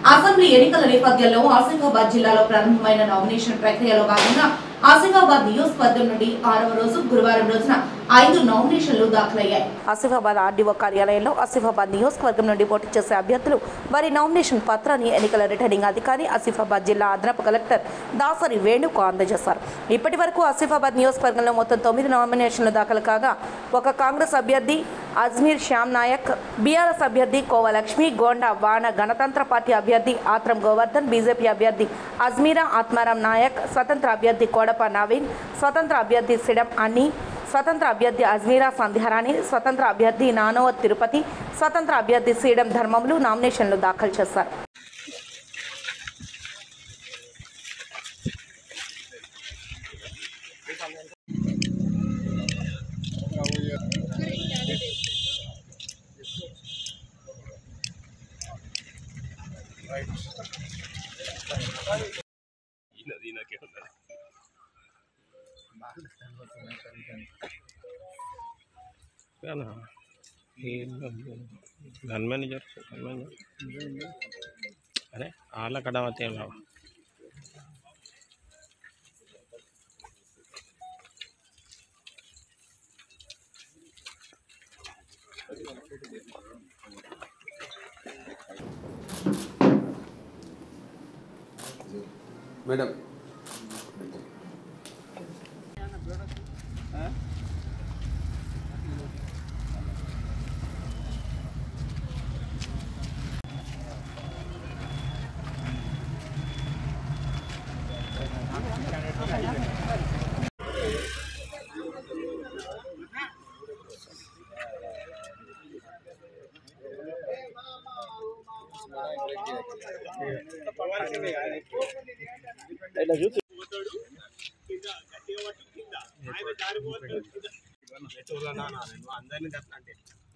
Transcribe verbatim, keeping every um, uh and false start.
Assembly ఎన్నికల నేపథ్యంలో ఆసిఫాబాద్ జిల్లాలో ప్రారంభమైన నామినేషన్ ప్రక్రియలో భాగంగా ఆసిఫాబాద్ నియోజకవర్గం నుండి ఆరవ రోజు గురువారం రోజున ఐదు నామినేషన్లు దాఖలయ్యాయి. ఆసిఫాబాద్ ఆర్డీఓ కార్యాలయంలో ఆసిఫాబాద్ నియోజకవర్గం నుండి పోటీ చేసే అభ్యర్థులు వారి నామినేషన్ పత్రాన్ని ఎన్నికల రిటర్నింగ్ అధికారి ఆసిఫాబాద్ జిల్లా అదనపు కలెక్టర్ దాసరి వేణుకు అందజేశారు. ఇప్పటి వరకు ఆసిఫాబాద్ నియోజకవర్గంలో మొత్తం తొమ్మిది నామినేషన్లు దాఖలు కాగా ఒక కాంగ్రెస్ అభ్యర్థి అజ్మీర్ శ్యామ్ నాయక్, బీఆర్ఎస్ అభ్యర్థి కోవలక్ష్మి, గోండా వాన గణతంత్ర పార్టీ అభ్యర్థి ఆత్రం గోవర్ధన్, బీజేపీ అభ్యర్థి అజ్మీరా ఆత్మారాం నాయక్, స్వతంత్ర అభ్యర్థి కోడప నవీన్, స్వతంత్ర అభ్యర్థి సిడం అన్ని, స్వతంత్ర అభ్యర్థి అజ్మీరా సంధ్యారాణి, స్వతంత్ర అభ్యర్థి నానోవత్ తిరుపతి, స్వతంత్ర అభ్యర్థి సీడం ధర్మములు నామినేషన్లు దాఖలు చేశారు. घर में नहीं जाते घर में अरे आला कटाते हैं बाबा मैडम అందరినీ